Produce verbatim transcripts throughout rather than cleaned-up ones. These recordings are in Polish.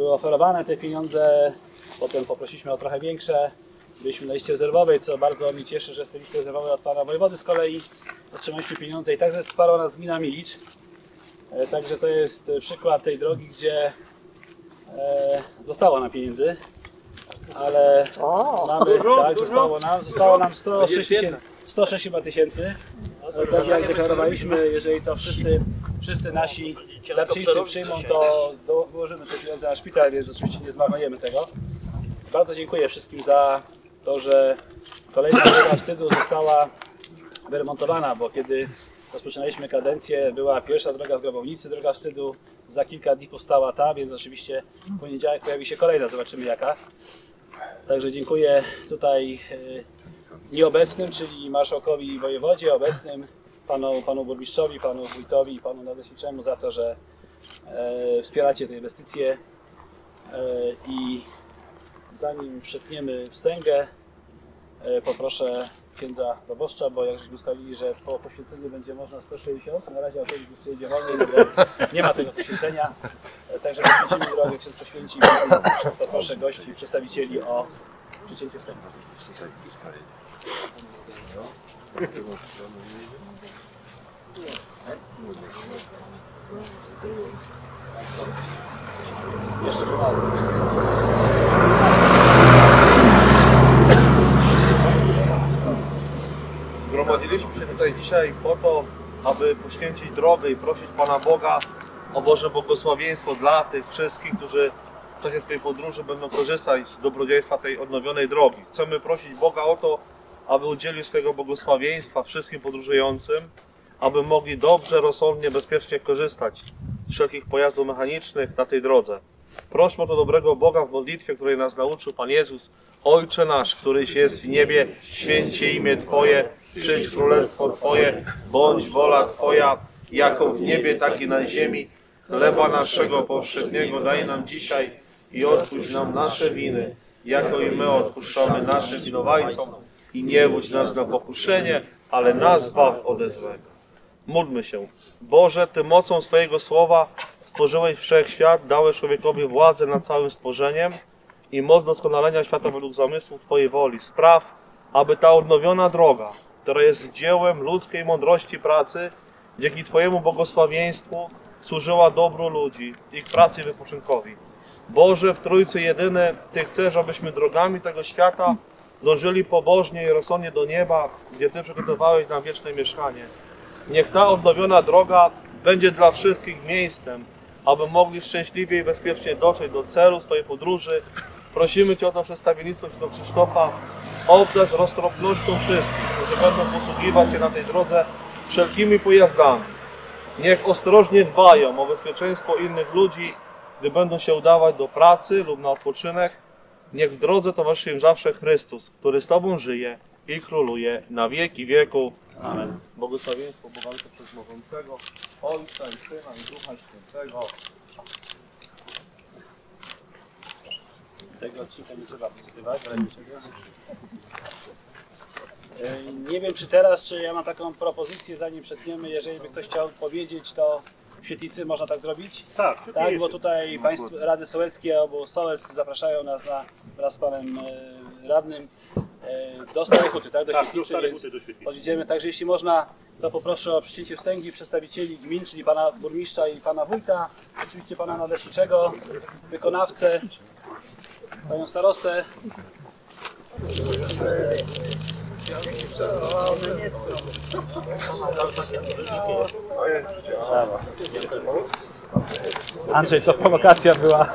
były oferowane te pieniądze, potem poprosiliśmy o trochę większe. Byliśmy na liście rezerwowej, co bardzo mnie cieszy, że z tej listy rezerwowej od pana wojewody z kolei otrzymaliśmy pieniądze i także wsparła nas gmina Milicz. Także to jest przykład tej drogi, gdzie e, zostało nam pieniędzy, ale o, mamy, dużo, tak, dużo. Zostało nam, zostało nam sto sześć tysięcy, sto sześć chyba tysięcy. Tak jak deklarowaliśmy, jeżeli to wszyscy, wszyscy nasi darczyńcy przyjmą, to do, wyłożymy te pieniądze na szpital, więc oczywiście nie zmarnujemy tego. Bardzo dziękuję wszystkim za to, że kolejna droga wstydu została wyremontowana, bo kiedy rozpoczynaliśmy kadencję, była pierwsza droga w Grabownicy, droga wstydu, za kilka dni powstała ta, więc oczywiście w poniedziałek pojawi się kolejna, zobaczymy jaka. Także dziękuję tutaj nieobecnym, czyli marszałkowi i wojewodzie, obecnym, panu, panu burmistrzowi, panu wójtowi i panu nadleśniczemu za to, że e, wspieracie te inwestycje e, i zanim przetniemy wstęgę, e, poproszę księdza proboszcza, bo jak żeśmy ustalili, że po poświęceniu będzie można sto sześćdziesiąt, na razie autobus przyjedzie wolniej, no bo nie ma tego poświęcenia. Także poświęcimy drogę, ksiądz poświęci, to proszę gości i przedstawicieli o przycięcie wstęgu. Jeszcze Zgromadziliśmy się tutaj dzisiaj po to, aby poświęcić drogę i prosić Pana Boga o Boże błogosławieństwo dla tych wszystkich, którzy w czasie swojej podróży będą korzystać z dobrodziejstwa tej odnowionej drogi. Chcemy prosić Boga o to, aby udzielił swojego błogosławieństwa wszystkim podróżującym, aby mogli dobrze, rozsądnie, bezpiecznie korzystać z wszelkich pojazdów mechanicznych na tej drodze. Prośmy o to dobrego Boga w modlitwie, której nas nauczył Pan Jezus. Ojcze nasz, któryś jest w niebie, święcie imię Twoje, przyjdź królestwo Twoje, bądź wola Twoja, jako w niebie, tak i na ziemi. Chleba naszego powszedniego daj nam dzisiaj i odpuść nam nasze winy, jako i my odpuszczamy naszym winowajcom. I nie wódź nas na pokuszenie, ale nas zbaw ode złego. Módlmy się. Boże, Ty mocą swojego słowa stworzyłeś wszechświat, dałeś człowiekowi władzę nad całym stworzeniem i moc doskonalenia świata według zamysłu Twojej woli. Spraw, aby ta odnowiona droga, która jest dziełem ludzkiej mądrości pracy, dzięki Twojemu błogosławieństwu służyła dobru ludzi, ich pracy i wypoczynkowi. Boże, w Trójcy Jedyny, Ty chcesz, abyśmy drogami tego świata dążyli pobożnie i rozsądnie do nieba, gdzie Ty przygotowałeś nam wieczne mieszkanie. Niech ta odnowiona droga będzie dla wszystkich miejscem, aby mogli szczęśliwie i bezpiecznie dotrzeć do celu swojej podróży. Prosimy Cię o to przedstawiennictwo do Krzysztofa, obdarz roztropnością wszystkich, którzy będą posługiwać się na tej drodze wszelkimi pojazdami. Niech ostrożnie dbają o bezpieczeństwo innych ludzi, gdy będą się udawać do pracy lub na odpoczynek. Niech w drodze towarzyszy im zawsze Chrystus, który z Tobą żyje i króluje na wieki wieków. Amen. Błogosławieństwo Boga Ojca Wszechmogącego, Ojca i Syna i Ducha Świętego. Tego odcinka nie trzeba posypywać. Nie wiem czy teraz, czy ja mam taką propozycję, zanim przetniemy, jeżeli by ktoś chciał powiedzieć, to w świetlicy można tak zrobić? Tak, tak, bo tutaj państwo Rady Sołeckie albo Sołec zapraszają nas na, wraz z panem radnym do Starej Huty, tak? Do tak, świetlicy, do więc podjedziemy. Także jeśli można, to poproszę o przycięcie wstęgi przedstawicieli gmin, czyli pana burmistrza i pana wójta, oczywiście pana nadleśniczego, wykonawcę, panią starostę. Andrzej, to prowokacja była.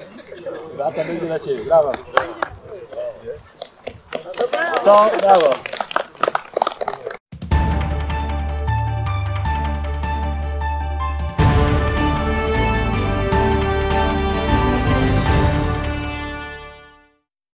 Beata będzie dla Ciebie, brawo. To brawo.